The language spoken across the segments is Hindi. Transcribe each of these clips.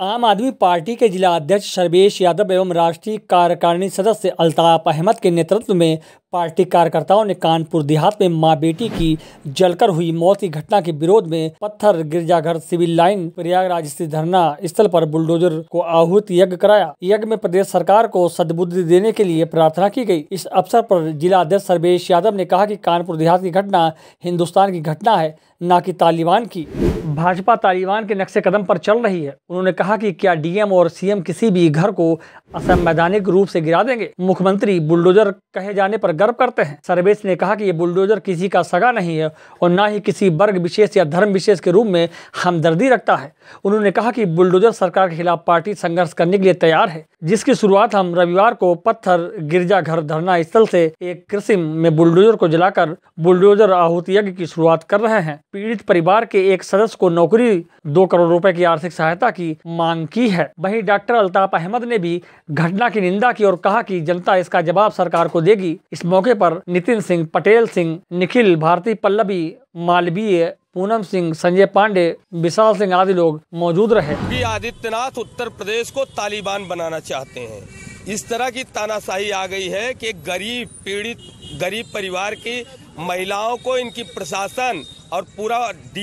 आम आदमी पार्टी के जिला अध्यक्ष सर्वेश यादव एवं राष्ट्रीय कार्यकारिणी सदस्य अल्ताफ अहमद के नेतृत्व में पार्टी कार्यकर्ताओं ने कानपुर देहात में मां बेटी की जलकर हुई मौत की घटना के विरोध में पत्थर गिरजाघर सिविल लाइन प्रयागराज स्थित धरना स्थल पर बुलडोजर को आहूति यज्ञ कराया। यज्ञ में प्रदेश सरकार को सद्बुद्धि देने के लिए प्रार्थना की गई। इस अवसर पर जिला अध्यक्ष सर्वेश यादव ने कहा कि कानपुर देहात की घटना हिंदुस्तान की घटना है, न कि तालिबान की। भाजपा तालिबान के नक्शे कदम पर चल रही है। उन्होंने कहा कि क्या डीएम और सीएम किसी भी घर को असंवैधानिक रूप से गिरा देंगे? मुख्यमंत्री बुलडोजर कहे जाने पर गर्व करते हैं। सर्वेश ने कहा कि ये बुलडोजर किसी का सगा नहीं है और न ही किसी वर्ग विशेष या धर्म विशेष के रूप में हमदर्दी रखता है। उन्होंने कहा कि बुलडोजर सरकार के खिलाफ पार्टी संघर्ष करने के लिए तैयार है, जिसकी शुरुआत हम रविवार को पत्थर गिरजाघर धरना स्थल से एक कृषि में बुलडोजर को जलाकर बुलडोजर आहूति यज्ञ की शुरुआत कर रहे हैं। पीड़ित परिवार के एक सदस्य को नौकरी 2 करोड़ रुपए की आर्थिक सहायता की मांग की है। वहीं डॉक्टर अल्ताफ अहमद ने भी घटना की निंदा की और कहा कि जनता इसका जवाब सरकार को देगी। इस मौके पर नितिन सिंह, पटेल सिंह, निखिल, भारती पल्लवी, मालवीय, पूनम सिंह, संजय पांडे, विशाल सिंह आदि लोग मौजूद रहे। योगी आदित्यनाथ उत्तर प्रदेश को तालिबान बनाना चाहते हैं। इस तरह की तानाशाही आ गई है कि गरीब पीड़ित गरीब परिवार की महिलाओं को इनकी प्रशासन और पूरा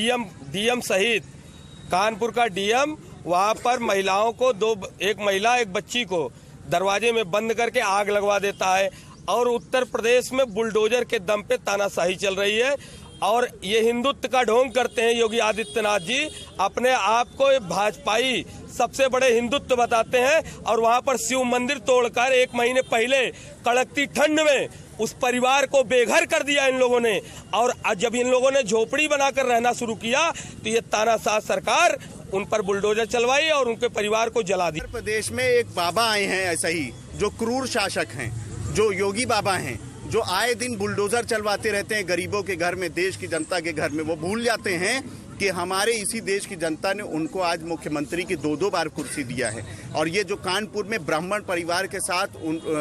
डीएम सहित कानपुर का डीएम वहां पर महिलाओं को एक महिला एक बच्ची को दरवाजे में बंद करके आग लगवा देता है और उत्तर प्रदेश में बुलडोजर के दम पे तानाशाही चल रही है। और ये हिंदुत्व का ढोंग करते हैं योगी आदित्यनाथ जी, अपने आप को भाजपाई सबसे बड़े हिंदुत्व बताते हैं और वहां पर शिव मंदिर तोड़कर 1 महीने पहले कड़कती ठंड में उस परिवार को बेघर कर दिया इन लोगों ने। और जब इन लोगों ने झोपड़ी बनाकर रहना शुरू किया तो ये तानाशाह सरकार उन पर बुलडोजर चलवाई और उनके परिवार को जला दिया। उत्तर प्रदेश में एक बाबा आए हैं ऐसा ही, जो क्रूर शासक हैं, जो योगी बाबा हैं, जो आए दिन बुलडोजर चलवाते रहते हैं गरीबों के घर में, देश की जनता के घर में। वो भूल जाते हैं कि हमारे इसी देश की जनता ने उनको आज मुख्यमंत्री की 2-2 बार कुर्सी दिया है। और ये जो कानपुर में ब्राह्मण परिवार के साथ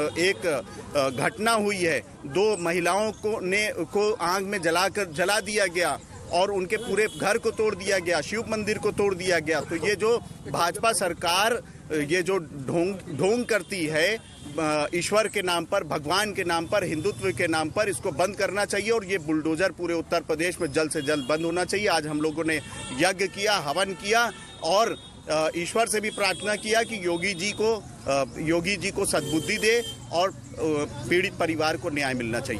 एक घटना हुई है, 2 महिलाओं को आग में जला दिया गया और उनके पूरे घर को तोड़ दिया गया, शिव मंदिर को तोड़ दिया गया। तो ये जो भाजपा सरकार ये जो ढोंग करती है ईश्वर के नाम पर, भगवान के नाम पर, हिंदुत्व के नाम पर, इसको बंद करना चाहिए और ये बुलडोजर पूरे उत्तर प्रदेश में जल्द से जल्द बंद होना चाहिए। आज हम लोगों ने यज्ञ किया, हवन किया और ईश्वर से भी प्रार्थना किया कि योगी जी को सद्बुद्धि दे और पीड़ित परिवार को न्याय मिलना चाहिए।